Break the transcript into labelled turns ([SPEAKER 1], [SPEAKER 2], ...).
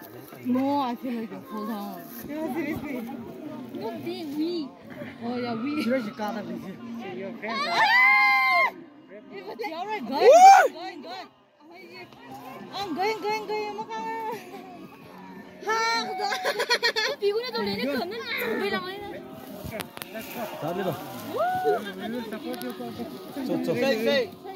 [SPEAKER 1] No, I feel like a fall down. Yeah, seriously. No, we. Oh yeah, we.
[SPEAKER 2] Seriously, gotta be. Your friends are.
[SPEAKER 1] Alright, going. I'm going. Ha, 비군에 돌리니 그는 왜랑 아니나?
[SPEAKER 2] Let's go.
[SPEAKER 3] Dale,
[SPEAKER 2] We will support you.
[SPEAKER 3] Say.